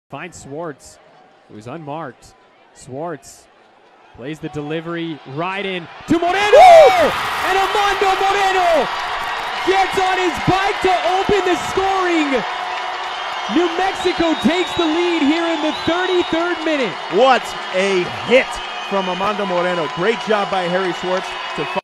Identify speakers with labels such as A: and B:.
A: Finds Swartz, who's unmarked. Swartz plays the delivery right in to Moreno! And Amando Moreno gets on his bike to open the scoring. New Mexico takes the lead here in the 33rd minute.
B: What a hit from Amando Moreno. Great job by Harry Swartz to